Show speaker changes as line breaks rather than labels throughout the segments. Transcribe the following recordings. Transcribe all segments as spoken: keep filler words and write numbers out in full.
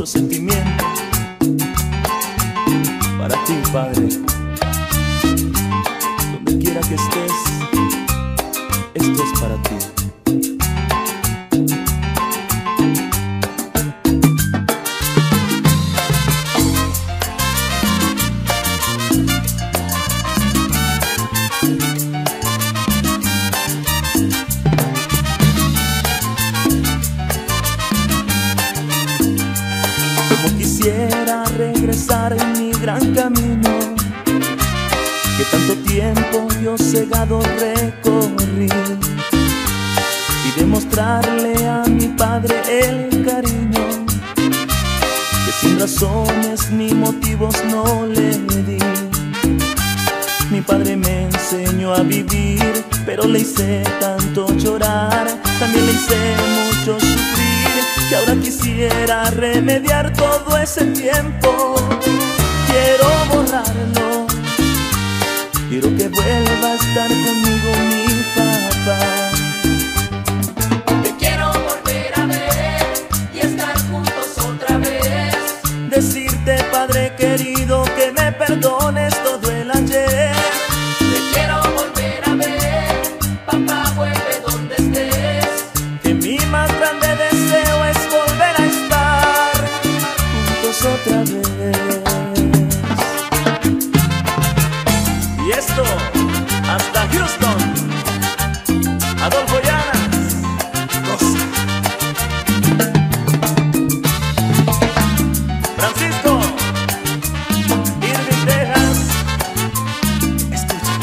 mucho sentimiento para ti, Padre. Donde quiera que estés, esto es para ti. Como quisiera regresar en mi gran camino, que tanto tiempo yo cegado recorrí, y demostrarle a mi Padre el cariño que sin razones ni motivos no le di. Mi Padre me enseñó a vivir, pero le hice tanto llorar, también le hice mucho sufrir, que ahora quisiera remediar todo ese tiempo. Quiero borrarlo, quiero que vuelva a estar conmigo mi papá.
Te quiero volver a ver y estar juntos otra vez.
Decirte, Padre querido, que me perdones todo el ayer.
Te quiero volver a ver, papá, vuelve donde estés.
Que mi más grande deseo es volver a estar juntos otra vez. Y esto hasta Houston, Adolfo Llanas, Rosa, Francisco, Irving, Texas. Escucha.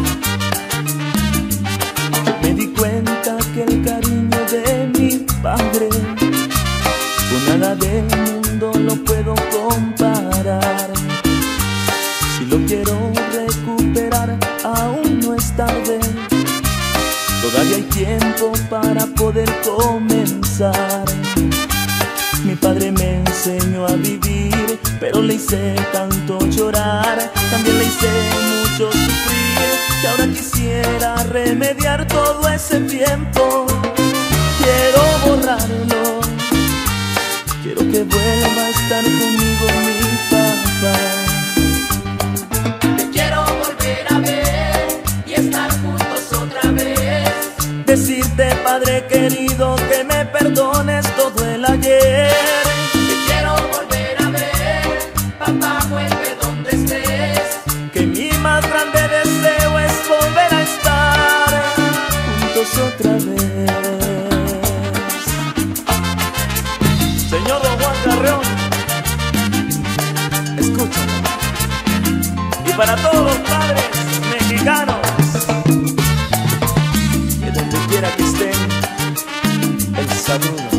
Me di cuenta que el cariño de mi Padre con nada del mundo lo puedo comparar. Si lo quiero recuperar, aún no es tarde. Todavía hay tiempo para poder comenzar. Mi Padre me enseñó a vivir, pero le hice tanto llorar, también le hice mucho sufrir, que ahora quisiera remediar todo ese tiempo. Quiero borrarlo, quiero que vuelva a estar conmigo mi papá.
Te quiero volver a ver y estar juntos otra vez.
Decirte, Padre querido, que me perdones todo el ayer.
Te quiero volver a ver, papá, vuelve donde estés.
Que mi más grande deseo es volver a estar juntos otra vez. Señor Don Juan Carreón, escúchame. Y para todos los padres mexicanos, que donde quiera que estén, el saludo.